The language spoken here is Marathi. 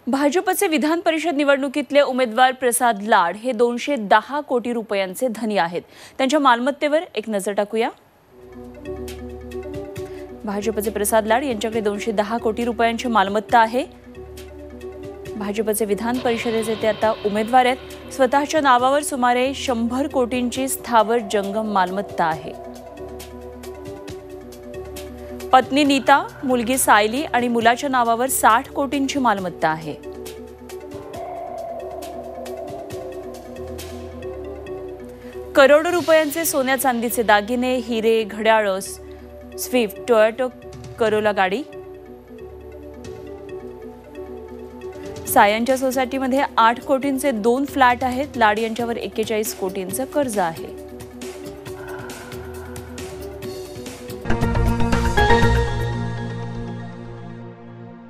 भाजपचे विधान परिषद निवडणुकीतले उमेदवार प्रसाद लाड हे 210 कोटी रुपयांचे धनी आहेत। त्यांच्या मालमत्तेवर एक नजर टाकूया। भाजपचे प्रसाद लाड यांच्याकडे 210 कोटी रुपयांची मालमत्ता आहे। भाजपचे विधान परिषदेचे ते आता उमेदवार आहेत। स्वतःच्या नावावर सुमारे 100 कोटींची स्थावर जंगम मालमत्ता आहे। पत्नी नीता, मुलगी सायली आणि मुलाच्या नावावर 60 कोटींची मालमत्ता आहे। करोडो रुपयांचे सोन्या चांदीचे दागिने, हिरे, घड्याळ, स्विफ्ट, टोयोटा करोला गाडी। सायांच्या सोसायटीमध्ये 8 कोटींचे 2 फ्लॅट आहेत। लाड यांच्यावर 41 कोटींचं कर्ज आहे।